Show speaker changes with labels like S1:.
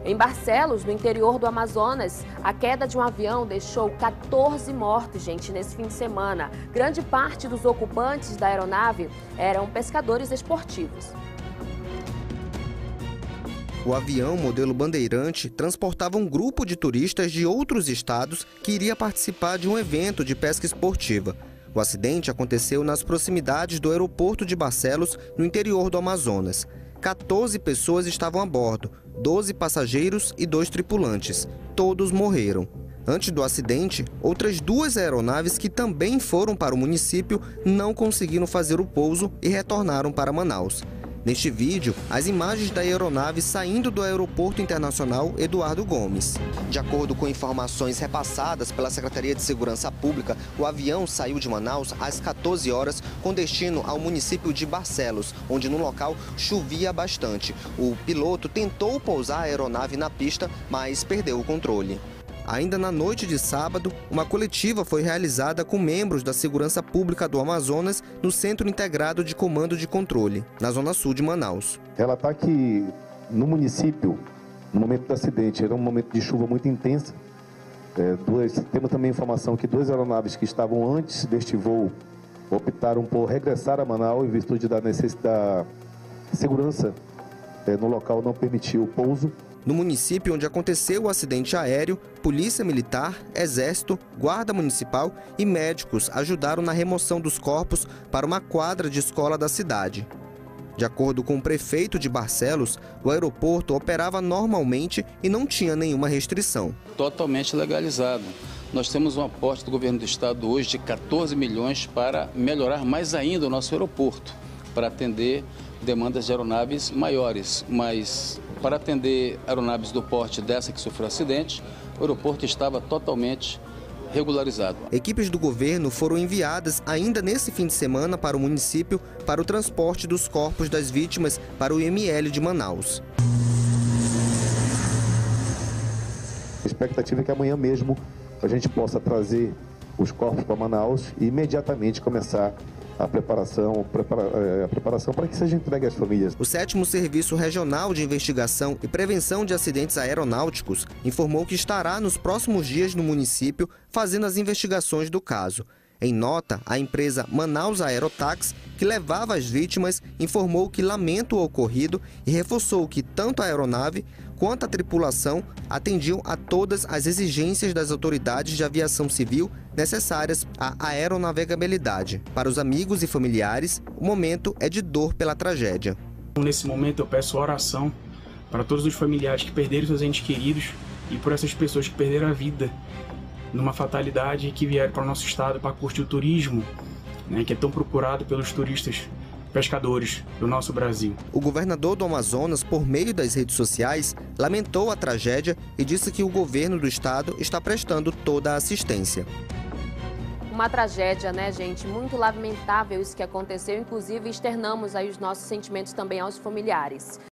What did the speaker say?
S1: Em Barcelos, no interior do Amazonas, a queda de um avião deixou 14 mortos, gente, nesse fim de semana. Grande parte dos ocupantes da aeronave eram pescadores esportivos.
S2: O avião modelo Bandeirante transportava um grupo de turistas de outros estados que iria participar de um evento de pesca esportiva. O acidente aconteceu nas proximidades do aeroporto de Barcelos, no interior do Amazonas. 14 pessoas estavam a bordo, 12 passageiros e 2 tripulantes. Todos morreram. Antes do acidente, outras 2 aeronaves que também foram para o município não conseguiram fazer o pouso e retornaram para Manaus. Neste vídeo, as imagens da aeronave saindo do Aeroporto Internacional Eduardo Gomes. De acordo com informações repassadas pela Secretaria de Segurança Pública, o avião saiu de Manaus às 14 horas com destino ao município de Barcelos, onde no local chovia bastante. O piloto tentou pousar a aeronave na pista, mas perdeu o controle. Ainda na noite de sábado, uma coletiva foi realizada com membros da Segurança Pública do Amazonas no Centro Integrado de Comando de Controle, na zona sul de Manaus.
S3: Relatar que no município, no momento do acidente, era um momento de chuva muito intensa. Temos também informação que 2 aeronaves que estavam antes deste voo optaram por regressar a Manaus em virtude da necessidade de segurança. No local não permitiu o pouso.
S2: No município onde aconteceu o acidente aéreo, Polícia Militar, Exército, Guarda Municipal e médicos ajudaram na remoção dos corpos para uma quadra de escola da cidade. De acordo com o prefeito de Barcelos, o aeroporto operava normalmente e não tinha nenhuma restrição.
S4: Totalmente legalizado. Nós temos um aporte do governo do estado hoje de 14 milhões para melhorar mais ainda o nosso aeroporto, para atender demandas de aeronaves maiores, mas para atender aeronaves do porte dessa que sofreu acidente, o aeroporto estava totalmente regularizado.
S2: Equipes do governo foram enviadas ainda nesse fim de semana para o município para o transporte dos corpos das vítimas para o IML de Manaus.
S3: A expectativa é que amanhã mesmo a gente possa trazer os corpos para Manaus e imediatamente começar a preparação para que seja entregue às famílias.
S2: O 7º Serviço Regional de Investigação e Prevenção de Acidentes Aeronáuticos informou que estará nos próximos dias no município fazendo as investigações do caso. Em nota, a empresa Manaus Aerotax, que levava as vítimas, informou que lamenta o ocorrido e reforçou que tanto a aeronave quanto a tripulação atendiam a todas as exigências das autoridades de aviação civil necessárias à aeronavegabilidade. Para os amigos e familiares, o momento é de dor pela tragédia.
S5: Nesse momento eu peço oração para todos os familiares que perderam seus entes queridos e por essas pessoas que perderam a vida numa fatalidade que vieram para o nosso estado para curtir o turismo, que é tão procurado pelos turistas pescadores do nosso Brasil.
S2: O governador do Amazonas, por meio das redes sociais, lamentou a tragédia e disse que o governo do estado está prestando toda a assistência.
S1: Uma tragédia, né, gente? Muito lamentável isso que aconteceu. Inclusive, externamos aí os nossos sentimentos também aos familiares.